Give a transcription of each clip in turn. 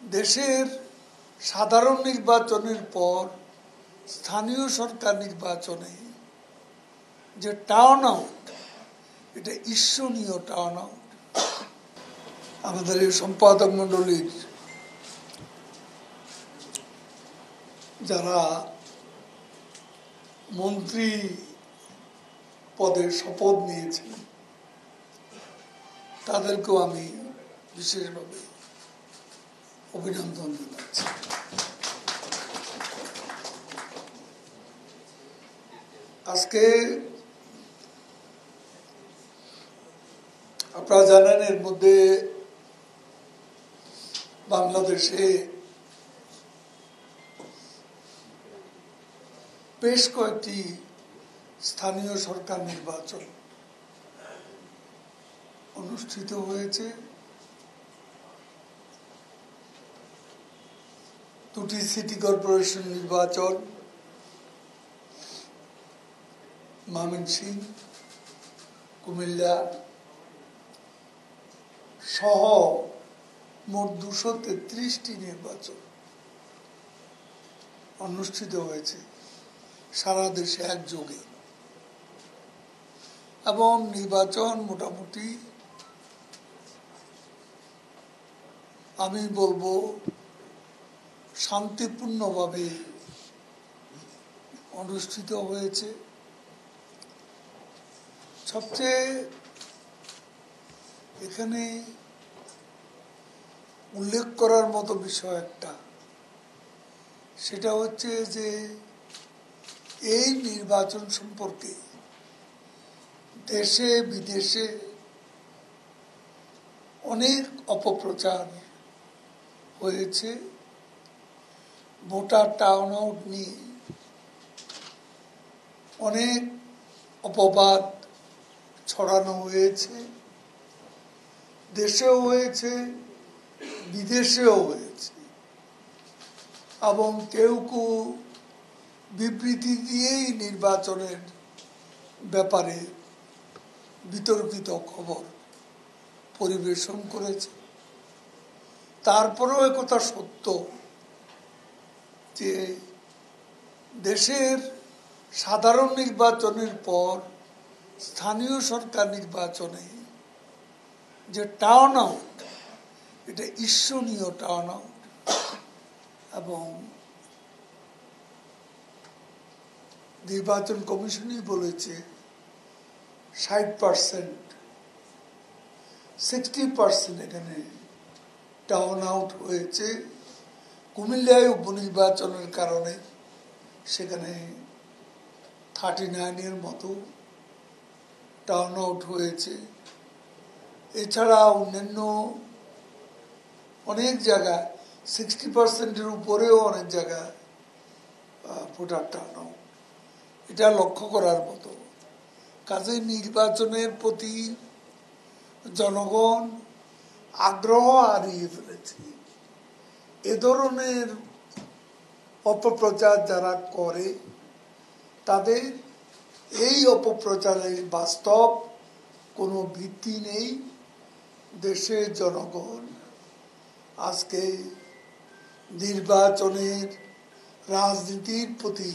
দেশের সাধারণ নির্বাচনের পর স্থানীয় সরকার নির্বাচনে যে টার্ন আউট, এটা ঈর্ষণীয় টার্ন আউট। আমাদের এই সম্পাদক মণ্ডলীর যারা মন্ত্রী পদের শপথ নিয়েছেন তাদেরকেও আমি বিশেষভাবে অভিনন্দন জানাচ্ছি। আজকে আপনারা জানেন এর মধ্যে বাংলাদেশে বেশ কয়েকটি স্থানীয় সরকার নির্বাচন অনুষ্ঠিত হয়েছে। দুটি সিটি কর্পোরেশন নির্বাচন ময়মনসিংহ, কুমিল্লা সহ মোট 233টি নির্বাচন অনুষ্ঠিত হয়েছে সারা দেশে একযোগে, এবং নির্বাচন মোটামুটি আমি বলবো শান্তিপূর্ণভাবে অনুষ্ঠিত হয়েছে। সবচেয়ে এখানে উল্লেখ করার মতো বিষয় একটা, সেটা হচ্ছে যে এই নির্বাচন সম্পর্কে দেশে বিদেশে অনেক অপপ্রচার হয়েছে। ভোটার টার্ন আউট নিয়ে অনেক অপবাদ ছড়ানো হয়েছে, দেশেও হয়েছে বিদেশেও হয়েছে, এবং কেউ কেউ বিবৃতি দিয়েই নির্বাচনের ব্যাপারে বিতর্কিত খবর পরিবেশন করেছে। তারপরেও একথা সত্য যে দেশের সাধারণ নির্বাচনের পর স্থানীয় সরকার নির্বাচনে যে টার্ন আউট, এটা ঈর্ষণীয় টার্ন আউট। এবং নির্বাচন কমিশনই বলেছে 60%, 60% এখানে টার্ন আউট হয়েছে। কুমিল্লায় উপনির্বাচনের কারণে সেখানে 39-এর মতো টার্ন আউট হয়েছে। এছাড়া অন্যান্য অনেক জায়গায় 60%-এর উপরেও অনেক জায়গায় ভোটার টার্ন আউট, এটা লক্ষ্য করার মতো। কাজেই নির্বাচনের প্রতি জনগণ আগ্রহ হারিয়ে ফেলেছে। এ ধরনের অপপ্রচার যারা করে তাদের এই অপপ্রচারের বাস্তব কোনো ভিত্তি নেই। দেশের জনগণ আজকে নির্বাচনের রাজনীতির প্রতি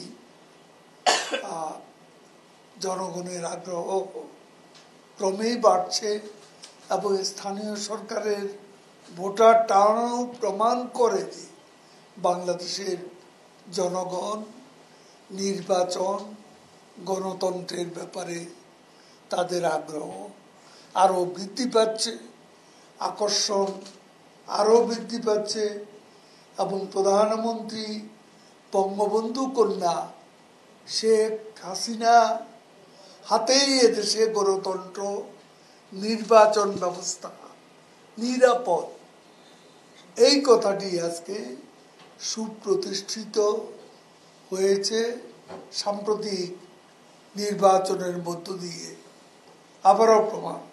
জনগণের আগ্রহ ক্রমেই বাড়ছে, এবং স্থানীয় সরকারের ভোটার টার্ন আউট প্রমাণ করে যে বাংলাদেশের জনগণ নির্বাচন গণতন্ত্রের ব্যাপারে তাদের আগ্রহ আরও বৃদ্ধি পাচ্ছে, আকর্ষণ আরও বৃদ্ধি পাচ্ছে। এবং প্রধানমন্ত্রী বঙ্গবন্ধু কন্যা শেখ হাসিনা হাতেই এদেশে গণতন্ত্র, নির্বাচন ব্যবস্থা নিরাপদ, এই কথাটি আজকে সুপ্রতিষ্ঠিত হয়েছে সাম্প্রতিক নির্বাচনের মধ্য দিয়ে আবারও প্রমাণ।